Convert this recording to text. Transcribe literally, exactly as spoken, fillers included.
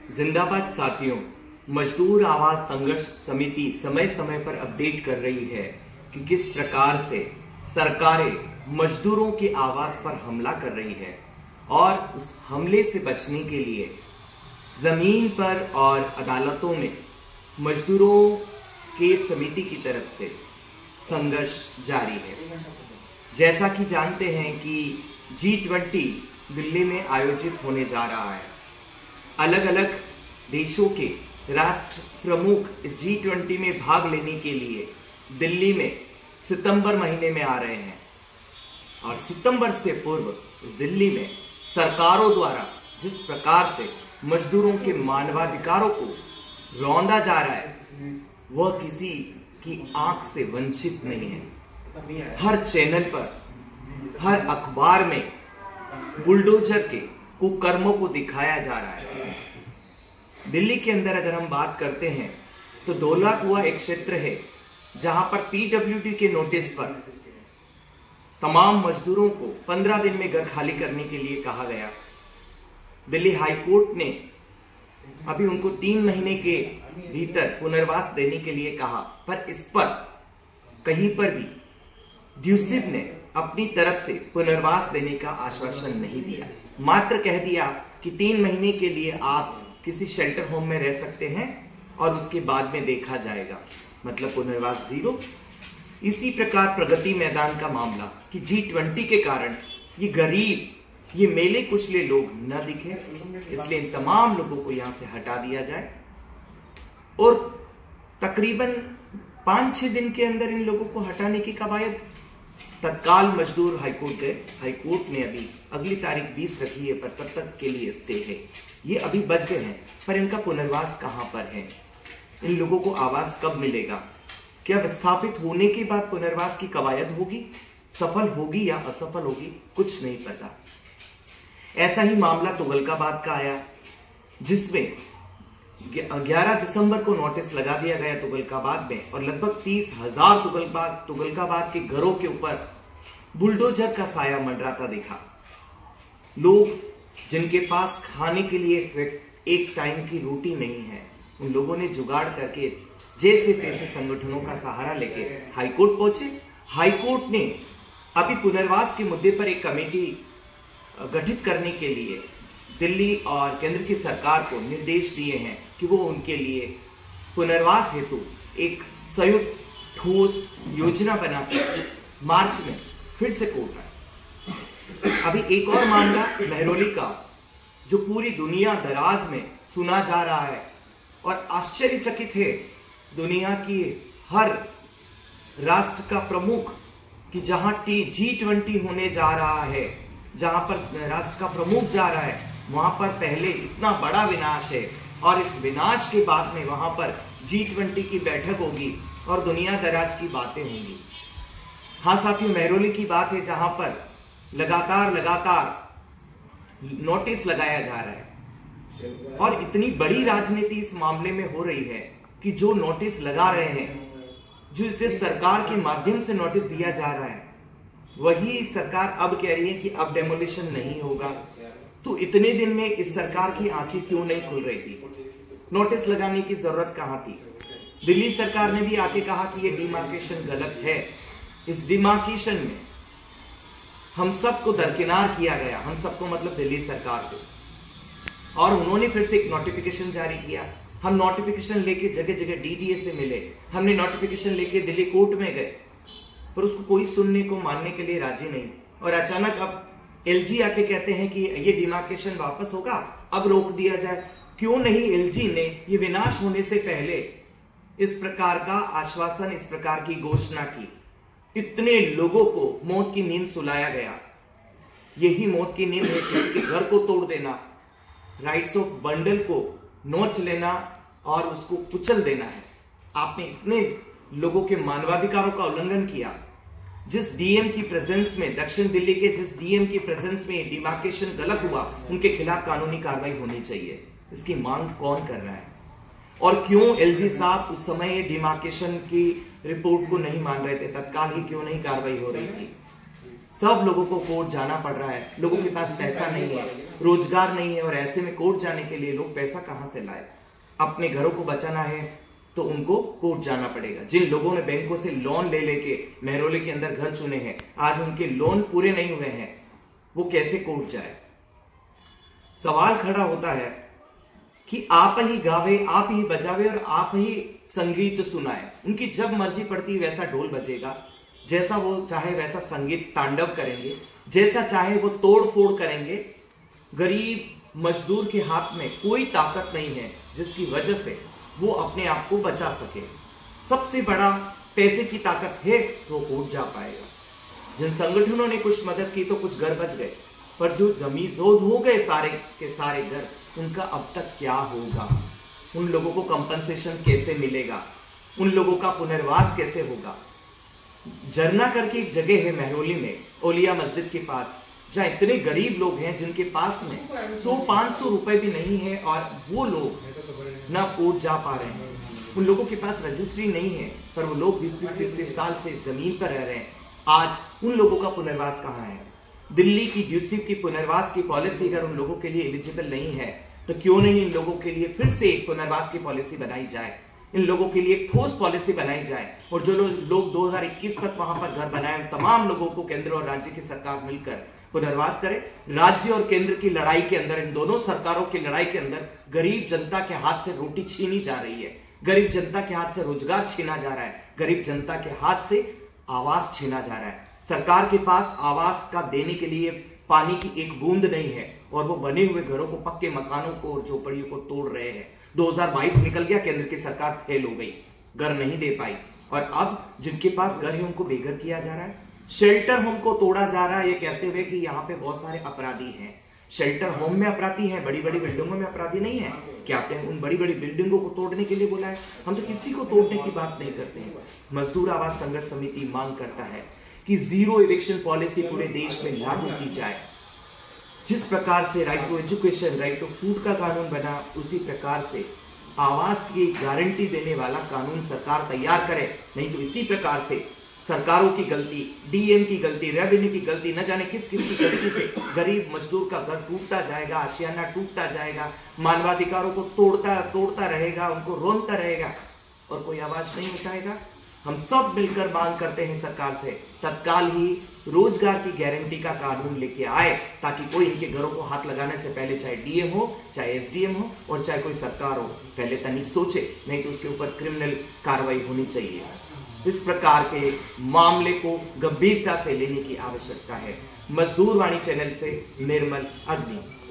जिंदाबाद साथियों, मजदूर आवाज संघर्ष समिति समय समय पर अपडेट कर रही है कि किस प्रकार से सरकारें मजदूरों की आवाज पर हमला कर रही है और उस हमले से बचने के लिए जमीन पर और अदालतों में मजदूरों के समिति की तरफ से संघर्ष जारी है। जैसा कि जानते हैं कि जी ट्वेंटी दिल्ली में आयोजित होने जा रहा है। अलग अलग देशों के राष्ट्र प्रमुख इस जी ट्वेंटी में भाग लेने के लिए दिल्ली में सितंबर महीने में आ रहे हैं और सितंबर से पूर्व इस दिल्ली में सरकारों द्वारा जिस प्रकार से मजदूरों के मानवाधिकारों को रौंदा जा रहा है वह किसी की आंख से वंचित नहीं है। हर चैनल पर, हर अखबार में बुलडोजर के कुकर्मों को दिखाया जा रहा है। दिल्ली के अंदर अगर हम बात करते हैं तो धौला कुआं एक क्षेत्र है जहां पर पीडब्ल्यूडी के नोटिस पर तमाम मजदूरों को पंद्रह दिन में घर खाली करने के लिए कहा गया। दिल्ली हाई कोर्ट ने अभी उनको तीन महीने के भीतर पुनर्वास देने के लिए कहा, पर इस पर कहीं पर भी ड्यूसिब ने अपनी तरफ से पुनर्वास देने का आश्वासन नहीं दिया। मात्र कह दिया कि तीन महीने के लिए आप किसी शेल्टर होम में रह सकते हैं और उसके बाद में देखा जाएगा, मतलब पुनर्वास जीरो। इसी प्रकार प्रगति मैदान का मामला कि जी ट्वेंटी के कारण ये गरीब, ये मेले कुचले लोग न दिखे, इसलिए इन तमाम लोगों को यहां से हटा दिया जाए और तकरीबन पांच छह दिन के अंदर इन लोगों को हटाने की कवायद। तत्काल मजदूर हाईकोर्ट गए। हाईकोर्ट ने अभी अगली तारीख बीस रखी है, पर तब तक के लिए स्टे है। ये अभी बच गए हैं, पर इनका पुनर्वास कहां पर है? इन लोगों को आवास कब मिलेगा? क्या विस्थापित होने के बाद पुनर्वास की कवायद होगी? सफल होगी या असफल होगी? कुछ नहीं पता। ऐसा ही मामला तुगलकाबाद का आया, जिसमें ग्यारह दिसंबर को नोटिस लगा दिया गया तुगलकाबाद में और लगभग तीस हजार तुगलकाबाद तुगलकाबाद के घरों के ऊपर बुलडोजर का साया मंडराता दिखा। लोग जिनके पास खाने के लिए एक टाइम की रोटी नहीं है, उन लोगों ने जुगाड़ करके जैसे तैसे संगठनों का सहारा लेके हाईकोर्ट पहुंचे। हाईकोर्ट ने अभी पुनर्वास के मुद्दे पर एक कमेटी गठित करने के लिए दिल्ली और केंद्र की सरकार को निर्देश दिए हैं कि वो उनके लिए पुनर्वास हेतु एक संयुक्त ठोस योजना बनाकर मार्च में फिर से कोर्ट आए। अभी एक और मामला मेहरौली का, जो पूरी दुनिया दराज में सुना जा रहा है और आश्चर्यचकित है दुनिया की हर राष्ट्र का प्रमुख कि जहां टी जी ट्वेंटी होने जा रहा है, जहां पर राष्ट्र का प्रमुख जा रहा है, वहां पर पहले इतना बड़ा विनाश है और इस विनाश के बाद में वहां पर जी ट्वेंटी की बैठक होगी और दुनिया दराज की बातें होंगी। हाँ साथियों, मेहरौली की बात है जहां पर लगातार लगातार नोटिस लगाया जा रहा है और इतनी बड़ी राजनीति इस मामले में हो रही है कि जो नोटिस लगा रहे हैं, जो इसे सरकार के माध्यम से नोटिस दिया जा रहा है, वही सरकार अब कह रही है कि अब डेमोलिशन नहीं होगा। तो इतने दिन में इस सरकार की आंखें क्यों नहीं खुल रही थी? नोटिस लगाने की जरूरत कहां थी? दिल्ली सरकार ने भी आके कहा कि ये डिमार्केशन गलत है। इस डिमार्केशन में हम सबको दरकिनार किया गया, हम सबको मतलब दिल्ली सरकार को, और उन्होंने फिर से एक नोटिफिकेशन जारी किया। हम नोटिफिकेशन लेके जगह जगह डीडीए से मिले, हमने नोटिफिकेशन लेके दिल्ली कोर्ट में गए, पर उसको कोई सुनने को मानने के लिए राजी नहीं। और अचानक अब एलजी आके कहते हैं कि ये डिमार्केशन वापस होगा, अब रोक दिया जाए। क्यों नहीं एलजी ने ये विनाश होने से पहले इस प्रकार का आश्वासन, इस प्रकार की घोषणा की? इतने लोगों को मौत की नींद सुलाया गया। यही मौत की नींद है किसी के घर को तोड़ देना, राइट्स ऑफ बंडल को नोच लेना और उसको कुचल देना है। आपने इतने लोगों के मानवाधिकारों का उल्लंघन किया। जिस डीएम की प्रेजेंस में, दक्षिण दिल्ली के जिस डीएम की प्रेजेंस में डिमार्केशन गलत हुआ, उनके खिलाफ कानूनी कार्रवाई होनी चाहिए। इसकी मांग कौन कर रहा है? और क्यों एलजी साहब उस समय डिमार्केशन की रिपोर्ट को नहीं मान रहे थे? तत्काल ही क्यों नहीं कार्रवाई हो रही थी? सब लोगों को कोर्ट जाना पड़ रहा है, लोगों के पास पैसा नहीं है, रोजगार नहीं है और ऐसे में कोर्ट जाने के लिए लोग पैसा कहां से लाए? अपने घरों को बचाना है तो उनको कोर्ट जाना पड़ेगा। जिन लोगों ने बैंकों से लोन ले लेके महरौली के अंदर घर चुने हैं, आज उनके लोन पूरे नहीं हुए हैं, वो कैसे कोर्ट जाए? सवाल खड़ा होता है कि आप ही गावे, आप ही बजावे और आप ही संगीत सुनाए। उनकी जब मर्जी पड़ती वैसा ढोल बजेगा, जैसा वो चाहे वैसा संगीत तांडव करेंगे, जैसा चाहे वो तोड़ फोड़ करेंगे। गरीब मजदूर के हाथ में कोई ताकत नहीं है जिसकी वजह से वो अपने आप को बचा सके। सबसे बड़ा पैसे की ताकत है तो कोर्ट जा पाएगा। जिन संगठनों ने कुछ मदद की तो कुछ घर बच गए, पर जो जमीजोद हो गए सारे के सारे घर, उनका अब तक क्या होगा? उन लोगों को कंपनसेशन कैसे मिलेगा? उन लोगों का पुनर्वास कैसे होगा? झरना करके एक जगह है महरौली में, ओलिया मस्जिद के पास, जहां इतने गरीब लोग हैं जिनके पास में सौ पांच सौ रुपए भी नहीं है और वो लोग ना कोर्ट जा पा रहे हैं। उन लोगों के पास रजिस्ट्री नहीं है, पर वो लोग बीस बीस तीस तीस साल से जमीन पर रह रहे हैं। आज उन लोगों का पुनर्वास कहाँ है? दिल्ली की ड्यूसिप की पुनर्वास की पॉलिसी अगर उन लोगों के लिए एलिजिबल नहीं है तो क्यों नहीं इन लोगों के लिए फिर से एक पुनर्वास की पॉलिसी बनाई जाए, इन लोगों के लिए ठोस पॉलिसी बनाई जाए और जो लोग दो हज़ार इक्कीस तक वहां पर घर बनाए, तमाम लोगों को केंद्र और राज्य की सरकार मिलकर पुनर्वास करे। राज्य और केंद्र की लड़ाई के अंदर, इन दोनों सरकारों की लड़ाई के अंदर गरीब जनता के हाथ से रोटी छीनी जा रही है, गरीब जनता के हाथ से रोजगार छीना जा रहा है, गरीब जनता के हाथ से आवास छीना जा रहा है। सरकार के पास आवास का देने के लिए पानी की एक बूंद नहीं है और वो बने हुए घरों को, पक्के मकानों को और झोपड़ियों को तोड़ रहे हैं। दो हज़ार बाईस निकल गया, केंद्र की सरकार फेल हो गई, घर नहीं दे पाई और अब जिनके पास घर है उनको बेघर किया जा रहा है। शेल्टर होम को तोड़ा जा रहा है ये कहते हुए कि यहाँ पे बहुत सारे अपराधी हैं। शेल्टर होम में अपराधी हैं, बड़ी बड़ी बिल्डिंगों में अपराधी नहीं है। क्या आपने उन बड़ी बड़ी बिल्डिंगों को तोड़ने के लिए बोला है? हम तो किसी को तोड़ने की बात नहीं करते हैं। मजदूर आवाज संघर्ष समिति मांग करता है कि जीरो इविक्शन पॉलिसी पूरे देश में लागू की जाए। जिस प्रकार से right to education, right to food का कानून बना, उसी प्रकार से आवास की गारंटी देने वाला कानून सरकार तैयार करे। नहीं तो इसी प्रकार से सरकारों की गलती, डीएम की गलती, रेवेन्यू की गलती, न जाने किस किस की गलती से गरीब मजदूर का घर टूटता जाएगा, आशियाना टूटता जाएगा, मानवाधिकारों को तोड़ता तोड़ता रहेगा, उनको रोनता रहेगा और कोई आवाज नहीं उठाएगा। हम सब मिलकर मांग करते हैं सरकार से तत्काल ही रोजगार की गारंटी का कानून लेके आए, ताकि कोई इनके घरों को हाथ लगाने से पहले, चाहे डीएम हो, चाहे एसडीएम हो और चाहे कोई सरकार हो, पहले तनिक सोचे, नहीं तो उसके ऊपर क्रिमिनल कार्रवाई होनी चाहिए। इस प्रकार के मामले को गंभीरता से लेने की आवश्यकता है। मजदूर वाणी चैनल से निर्मल अग्नि।